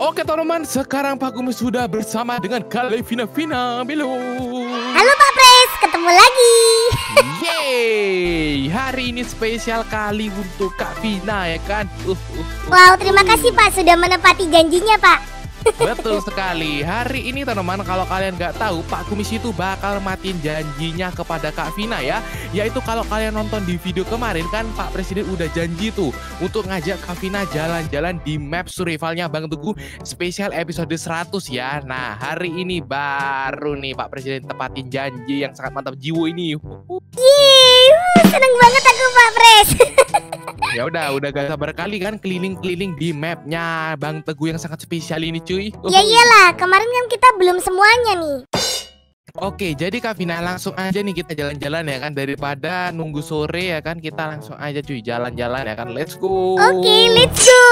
Oke teman-teman, sekarang Pak Kumis sudah bersama dengan Vina. Belo. Halo Pak Pres, ketemu lagi. Yeay, hari ini spesial kali untuk Kak Vina ya kan. Wow, terima kasih Pak sudah menepati janjinya Pak. Betul sekali. Hari ini teman-teman, kalau kalian nggak tahu, Pak Kumis itu bakal matiin janjinya kepada Kak Vina ya. Yaitu kalau kalian nonton di video kemarin kan Pak Presiden udah janji tuh untuk ngajak Kak Vina jalan-jalan di map survivalnya Bang Teguh spesial episode 100 ya. Nah hari ini baru nih Pak Presiden tepatin janji yang sangat mantap jiwa ini. Yeay, seneng banget aku Pak Pres. Ya udah gak sabar kali kan keliling-keliling di mapnya Bang Teguh yang sangat spesial ini cuy. Ya iyalah, kemarin kan kita belum semuanya nih. Oke, jadi Kak Vina langsung aja nih kita jalan-jalan ya kan, daripada nunggu sore ya kan, kita langsung aja cuy jalan-jalan ya kan. Let's go. Oke, let's go.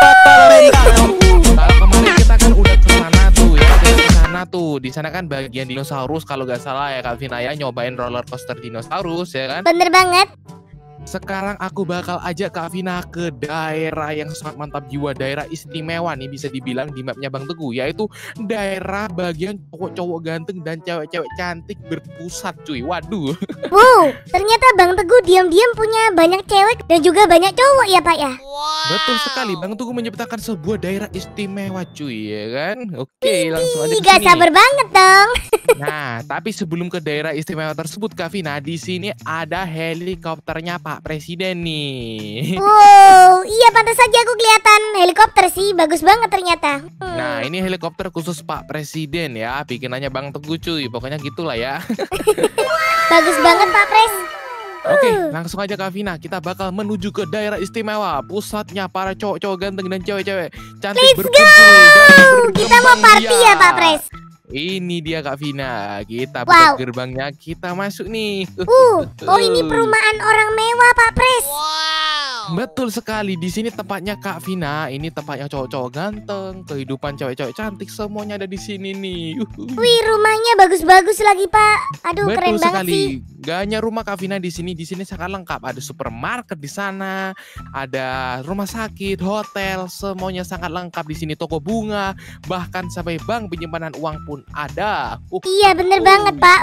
Kalau kemarin kita kan udah ke sana tuh ya, ke sana tuh. Di sana kan bagian dinosaurus kalau nggak salah ya Kak Vina ya, nyobain roller coaster dinosaurus ya kan. Bener banget. Sekarang aku bakal ajak Kak Vina ke daerah yang sangat mantap jiwa, daerah istimewa nih bisa dibilang di mapnya Bang Teguh, yaitu daerah bagian cowok-cowok ganteng dan cewek-cewek cantik berpusat cuy. Waduh. Wow, ternyata Bang Teguh diam-diam punya banyak cewek dan juga banyak cowok ya Pak ya. Betul sekali, Bang Teguh menciptakan sebuah daerah istimewa cuy ya kan. Oke, langsung aja ke Gak sini. sabar banget dong. Nah, tapi sebelum ke daerah istimewa tersebut Kak Vina, di sini ada helikopternya Pak Presiden nih. Wow, iya pantas saja aku kelihatan helikopter sih, bagus banget ternyata. Nah, ini helikopter khusus Pak Presiden ya, bikinannya Bang Teguh cuy, pokoknya gitulah ya. Bagus banget Pak Pres. Oke, langsung aja Kak Vina, kita bakal menuju ke daerah istimewa, pusatnya para cowok-cowok ganteng dan cewek-cewek cantik berkumpul. Kita mau party ya Pak Pres. Ini dia Kak Vina, kita Wow. buka gerbangnya, kita masuk nih. Oh ini perumahan orang mewah Pak Pres. Betul sekali, di sini tempatnya Kak Vina. Ini tempatnya cowok-cowok ganteng, kehidupan cewek-cewek cantik, semuanya ada di sini nih. Wih, rumahnya bagus-bagus lagi Pak. Aduh, Betul keren banget sekali. sih. Gak hanya rumah Kak Vina di sini sangat lengkap. Ada supermarket di sana, ada rumah sakit, hotel, semuanya sangat lengkap di sini. Toko bunga, bahkan sampai bank penyimpanan uang pun ada. Iya bener banget Pak.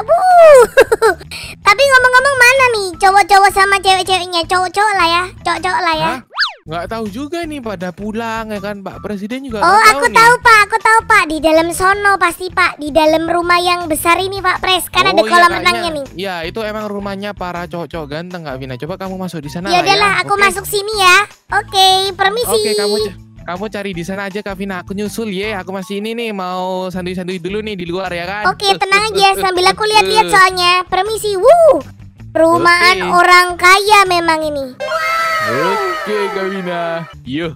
Tapi ngomong-ngomong mana nih cowok-cowok sama cewek-ceweknya? Cowok-cowok lah ya, cowok-cowok lah ya. Hah? Nggak tahu juga nih pada pulang ya kan, Pak Presiden juga. Oh nggak aku nih. tahu Pak, aku tahu Pak. Di dalam sono pasti Pak, di dalam rumah yang besar ini Pak Pres. Kan ada iya, kolam kayaknya. renangnya nih. Iya, itu emang rumahnya para cowok-cowok ganteng Kak Vina. Coba kamu masuk di sana Ya lah udahlah, ya. aku Oke? masuk sini ya. Oke, permisi. Oke, kamu cari di sana aja Kak Vina. Aku nyusul ya. Aku masih ini nih mau santuy-santuy dulu nih di luar ya kan. Oke, tenang aja sambil aku lihat-lihat soalnya. Permisi. Perumahan Oke. orang kaya memang ini. Oke Kak Vina. Yo.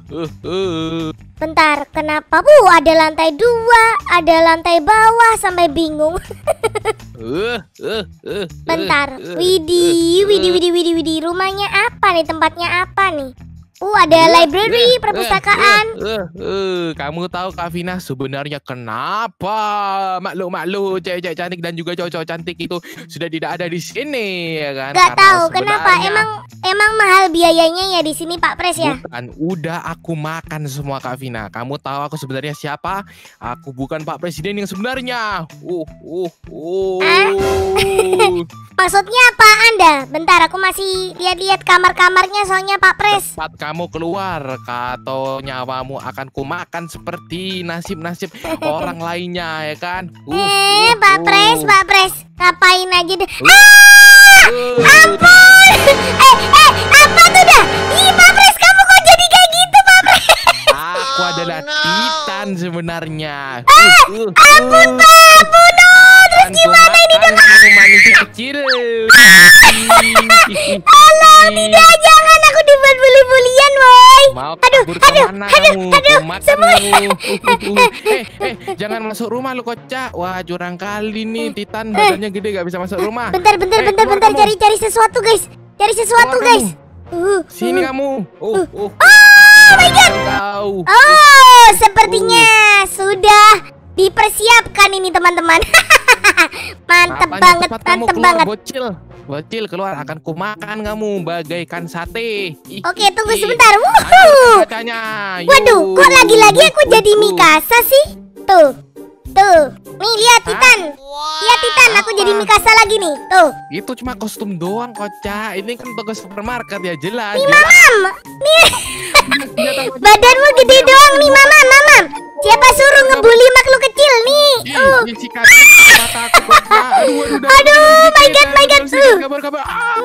Bentar, kenapa ada lantai 2, ada lantai bawah sampai bingung. Bentar. Widih. Rumahnya apa nih? Tempatnya apa nih? Ada library, perpustakaan. Kamu tahu Kak Vina sebenarnya kenapa makhluk-makhluk cewek-cewek cantik dan juga cowok-cowok cantik itu sudah tidak ada di sini ya kan? Gak Karena tahu kenapa. sebenarnya- Emang mahal biayanya ya di sini Pak Pres ya? Bukan, udah aku makan semua Kak Vina. Kamu tahu aku sebenarnya siapa? Aku bukan Pak Presiden yang sebenarnya. Maksudnya apa Anda? Bentar, aku masih lihat-lihat kamar-kamarnya soalnya Pak Pres. Saat kamu keluar, atau nyawamu akan kumakan seperti nasib-nasib orang lainnya ya kan? Pak Pres, ngapain aja deh? Ampun! Apa tuh dah? Ih, Pak Pres, kamu kok jadi kayak gitu, Pak Pres? Aku adalah Titan sebenarnya. Ampun, Pak, terus gimana ini dong? Manusia kecil. Alah, tidak, jangan aku dibuat bully-bulian, woi. Mau kabur kemana kamu? semua. Jangan masuk rumah lu kocak. Wah, curang kali nih. Titan badannya gede gak bisa masuk rumah. Bentar, keluar kamu. cari sesuatu, guys. Keluar guys. Sini kamu. Oh my god. Sepertinya sudah dipersiapkan ini teman-teman. Mantep Apanya banget, cepat kamu mantep keluar, banget. Bocil. Bocil keluar, akan kumakan kamu bagaikan sate. Oke, tunggu sebentar. Ayo, kacanya. Waduh, kok lagi-lagi aku jadi Mikasa sih? Tuh. Nih, lihat Titan. Lihat Titan, aku jadi Mikasa lagi nih. Tuh. Itu cuma kostum doang, kocak. Ini kan toko supermarket ya, jelas. Nih, Mamam. Nih. Badanmu gede doang nih, Mamam. Siapa suruh ngebully makhluk kecil nih? Aduh, my god. Kabar.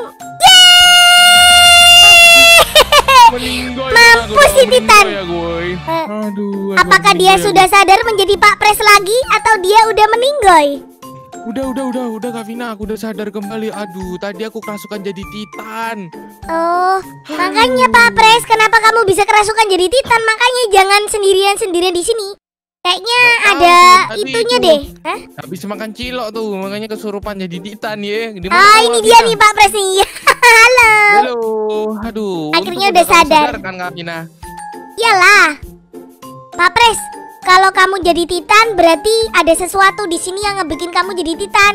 Mampus si Titan. Apakah dia sudah sadar menjadi Pak Pres lagi atau dia udah meninggoy? Udah Kak Vina, aku udah sadar kembali. Aduh, tadi aku kerasukan jadi Titan. Oh, makanya Pak Pres, kenapa kamu bisa kerasukan jadi Titan? Makanya jangan sendirian di sini. Kayaknya ada itunya deh. Hah? Gak bisa makan cilok tuh, makanya kesurupan jadi Titan ya. Ini dia nih Pak Pres nih. Halo. Aduh. Akhirnya udah sadar kan Kak Vina? Iyalah. Pak Pres, kalau kamu jadi Titan berarti ada sesuatu di sini yang ngebikin kamu jadi Titan.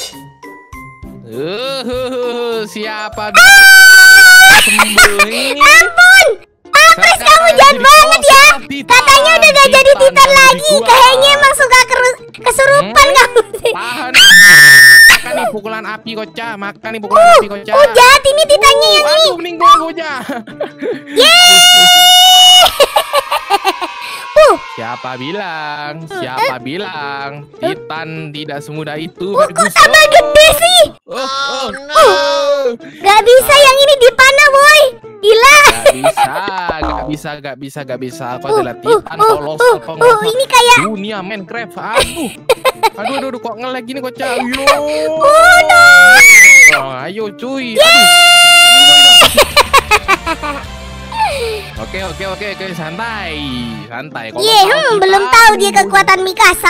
Siapa? Ampun! Pak Pres, kamu jahat banget ya. Katanya udah gak jadi Titan lagi. Kayaknya emang suka kesurupan kamu. Tahan. Makan nih pukulan api kocak. Jahat ini Titannya yang ini. Aduh, meninggal kocak. Siapa bilang Titan tidak semudah itu? Kok tambah gede sih? Gak bisa yang ini dipanah, boy. Gila. Gak bisa. Aku adalah Titan kolosal penguasa ini kayak dunia Minecraft. Aduh, kok nge-lag gini kocak. Ayo cuy. Oke, santai. Belum tahu dia kekuatan Mikasa.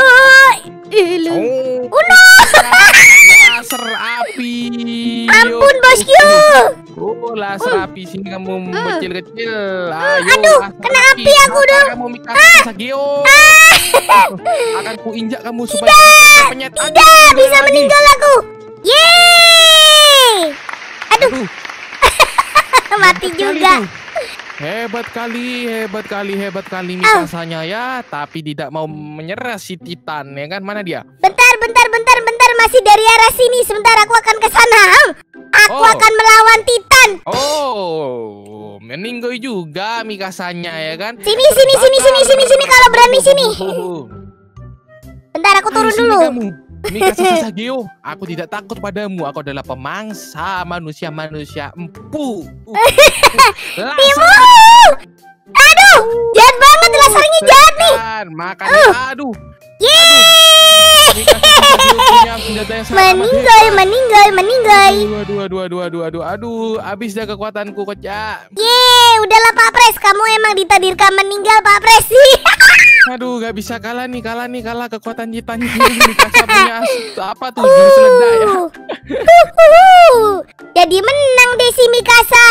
Laser api. Ampun, bosku. Laser api, sini kamu kecil-kecil. Aduh, kena api aku dong. Kamu Mikasa Sageo. Akan kuinjak kamu supaya penyet. Tidak bisa meninggal aku. Yeay. Aduh. Mati juga. Hebat kali Mikasanya ya, tapi tidak mau menyerah si Titan ya kan? Mana dia? Bentar, masih dari arah sini. Sebentar, aku akan ke sana. Aku akan melawan Titan. Meninggoy juga Mikasanya ya kan? Sini kalau berani sini. Bentar, aku turun dulu. Mikasa Sageo, aku tidak takut padamu. Aku adalah pemangsa manusia empu. Timu. Aduh, jahat banget, lasernya jahat nih. Makanya aduh. Meninggal. Aduh, habis dah kekuatanku kocak. Udahlah Pak Pres, kamu emang ditakdirkan meninggal Pak Pres sih. Aduh, gak bisa kalah kekuatan Titannya. Mikasa punya apa tuh jurus ledak ya. Jadi menang deh si Mikasa.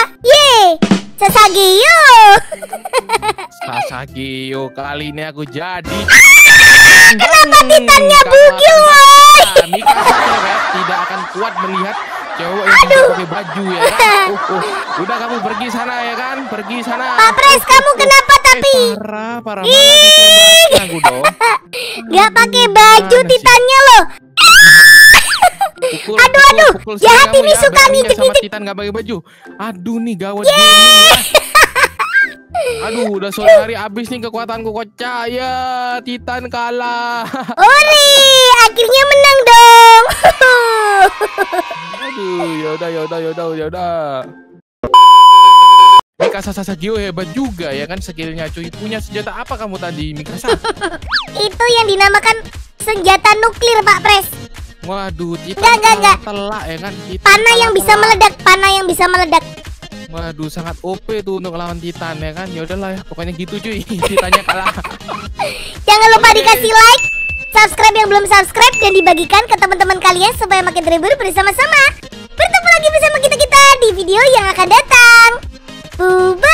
Sasageo, kali ini aku jadi. Kenapa Titannya bugil, woy? Mikasa tidak akan kuat melihat cowok yang tidak pakai baju ya kan? Udah kamu pergi sana ya kan? Pergi sana. Pak Pres, kamu kenapa tapi? Parah ditembak aku dong. Gak pakai baju Titannya loh. Aduh, jahat ini suka ngintip-ngintip. Titan gak pakai baju. Aduh nih gawat gini. Aduh, udah sore hari habis nih kekuatanku kocak ya. Titan kalah. Ori, akhirnya menang dong. Aduh, yaudah. Mikasa Sasageo hebat juga ya kan skillnya cuy. Punya senjata apa kamu tadi Mikasa? Itu yang dinamakan senjata nuklir Pak Pres. Waduh, Titan enggak. Telak ya kan? Panah yang bisa meledak. Waduh, sangat OP tuh untuk lawan Titan ya kan? Ya udahlah ya, pokoknya gitu cuy. Titannya kalah. Jangan lupa dikasih like, subscribe yang belum subscribe, dan dibagikan ke teman-teman kalian supaya makin terhibur bersama-sama. Bertemu lagi bersama kita di video yang akan datang. Bye.